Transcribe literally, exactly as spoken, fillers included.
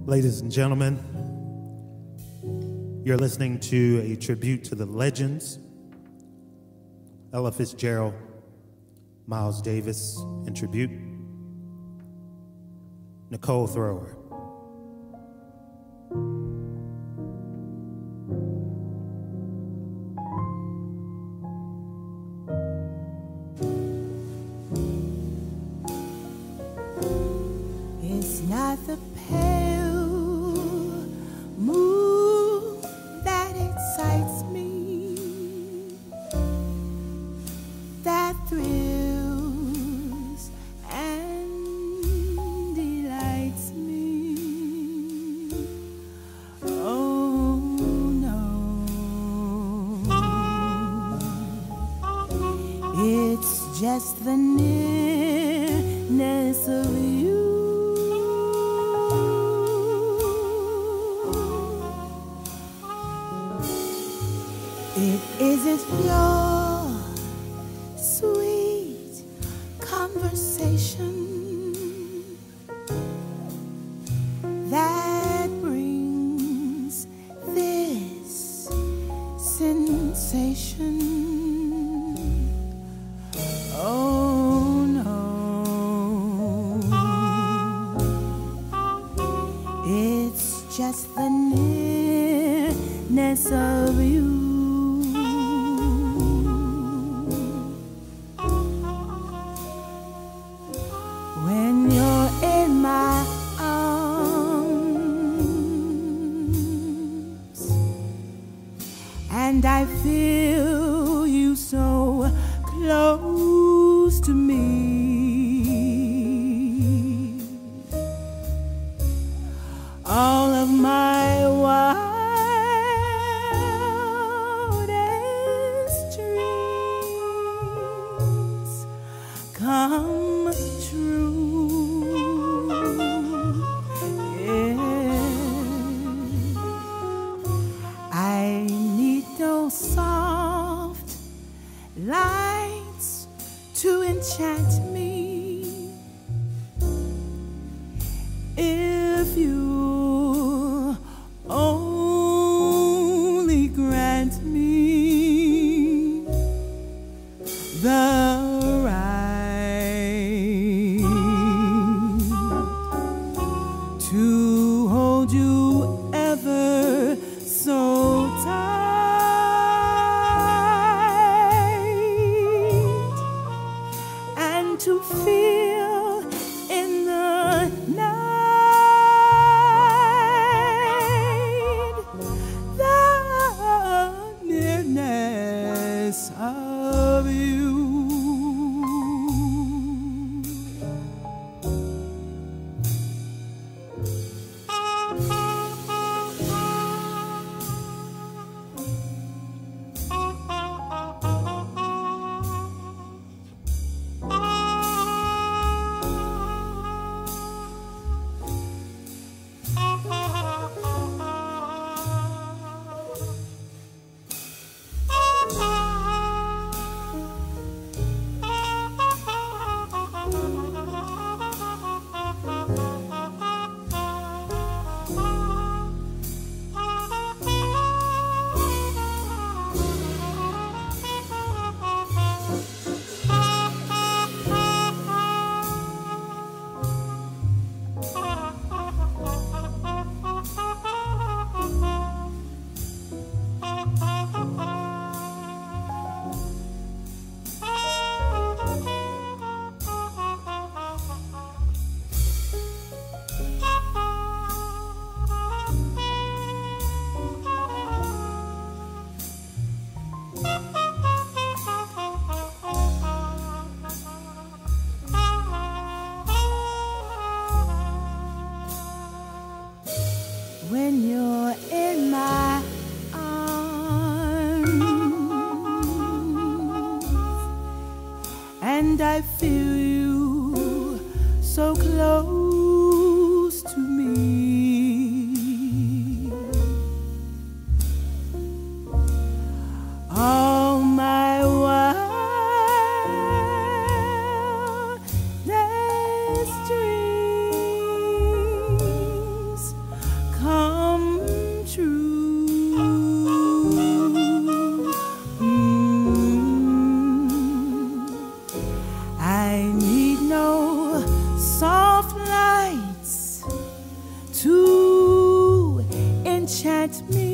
Ladies and gentlemen, you're listening to a tribute to the legends, Ella Fitzgerald, Miles Davis in tribute, Nichole Thrower. It's not the pale moon that excites me, that thrills and delights me. Oh no, it's just the nearness of you. It isn't your sweet conversation that brings this sensation. Oh no, it's just the nearness of you. When you're in my arms and I feel you so close to me, all of my wildest dreams come true. I need no soft lights to enchant me. If you only grant me the right to hold you ever so tight and to feel in the night the nearness of you. When you're in my arms and I feel you so close to me, all my wildest dreams at me.